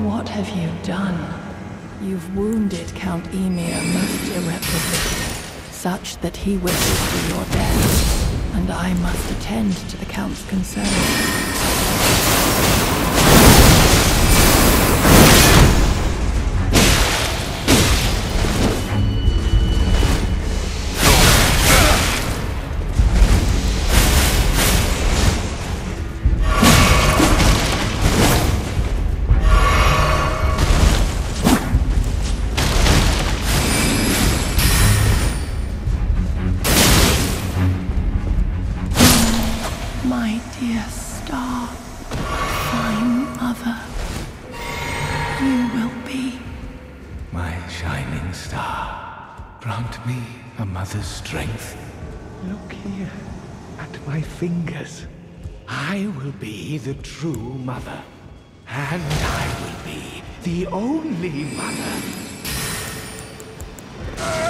What have you done? You've wounded Count Ymir most irreparably, such that he wishes for your death, and I must attend to the Count's concerns. My dear star, fine mother, you will be. My shining star, grant me a mother's strength. Look here, at my fingers. I will be the true mother. And I will be the only mother.